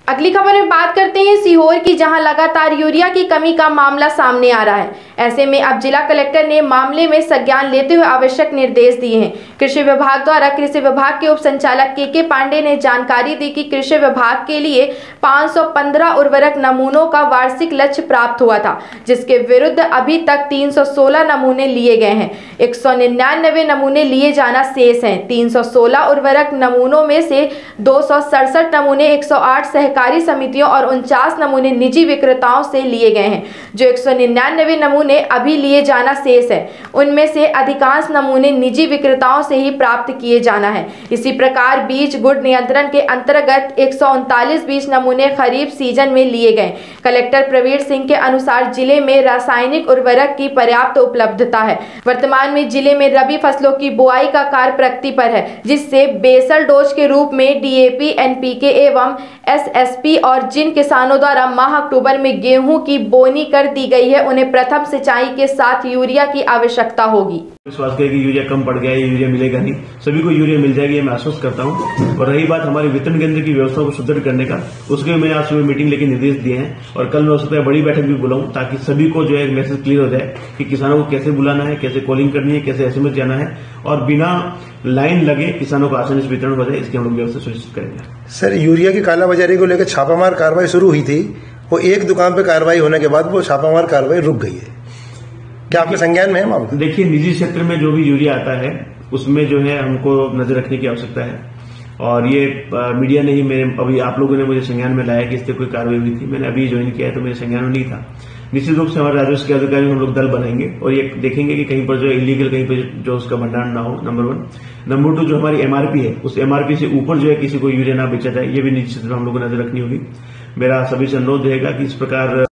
अगली खबर में बात करते हैं सीहोर की, जहां लगातार यूरिया की कमी का मामला सामने आ रहा है। ऐसे में अब जिला कलेक्टर ने मामले में संज्ञान लेते हुए आवश्यक निर्देश दिए हैं। कृषि विभाग द्वारा कृषि विभाग के उप संचालक के पांडे ने जानकारी दी कि कृषि विभाग के लिए 515 उर्वरक नमूनों का वार्षिक लक्ष्य प्राप्त हुआ था, जिसके विरुद्ध अभी तक 316 नमूने लिए गए हैं। 199 नमूने लिए जाना शेष हैं। 316 उर्वरक नमूनों में से 267 नमूने 108 सहकारी समितियों और 49 नमूने निजी विक्रेताओं से लिए गए हैं। जो 199 नमूने अभी लिए जाना शेष है, उनमें से अधिकांश नमूने निजी विक्रेताओं से ही प्राप्त किए जाना है। इसी प्रकार बीज गुण नियंत्रण के अंतर्गत 139 बीज नमूने खरीफ सीजन में लिए गए। कलेक्टर प्रवीण सिंह के अनुसार जिले में रासायनिक उर्वरक की पर्याप्त उपलब्धता है। वर्तमान में जिले में रबी फसलों की बुआई का कार्य प्रगति पर है, जिससे बेसल डोज के रूप में डीएपी, एनपीके एवं एसएसपी और जिन किसानों द्वारा माह अक्टूबर में गेहूं की बोनी कर दी गई है, उन्हें प्रथम सिंचाई के साथ यूरिया की आवश्यकता होगी। विश्वास करें कि यूरिया कम पड़ गया है, यूरिया मिलेगा नहीं, सभी को यूरिया मिल जाएगी, मैं आश्वस्त करता हूं। और रही बात हमारे वितरण केंद्र की व्यवस्था को सुदृढ़ करने का, उसके मैंने आज सुबह मीटिंग लेकर निर्देश दिए हैं और कल मैं हो सकता है बड़ी बैठक भी बुलाऊं, ताकि सभी को जो है मैसेज क्लियर हो जाए कि किसानों को कैसे बुलाना है, कैसे कॉलिंग करनी है, कैसे एसएमएस जाना है और बिना लाइन लगे किसानों को आसानी से वितरण हो जाए, इसकी हम लोग व्यवस्था सुनिश्चित करेंगे। सर, यूरिया की कालाबाजारी को लेकर छापामार कार्रवाई शुरू हुई थी, वो एक दुकान पर कार्रवाई होने के बाद वो छापामार कार्रवाई रुक गई है, क्या आपके संज्ञान में है मामला? देखिए, निजी क्षेत्र में जो भी यूरिया आता है उसमें जो है हमको नजर रखने की आवश्यकता है और ये मीडिया ने ही मेरे अभी आप लोगों ने मुझे संज्ञान में लाया कि इस पर कोई कार्रवाई हुई थी। मैंने अभी ज्वाइन किया है तो मेरे संज्ञान में नहीं था। निश्चित रूप से हमारे राजस्व के अधिकारी हम लोग दल बनाएंगे और ये देखेंगे कि कहीं पर जो इलीगल कहीं पर जो उसका भंडारण ना हो, नंबर 1। नंबर 2, जो हमारी एमआरपी है उस एमआरपी से ऊपर जो है किसी को यूरिया ना बेचा जाए, ये भी निश्चित हम लोग को नजर रखनी होगी। मेरा सभी से अनुरोध रहेगा कि इस प्रकार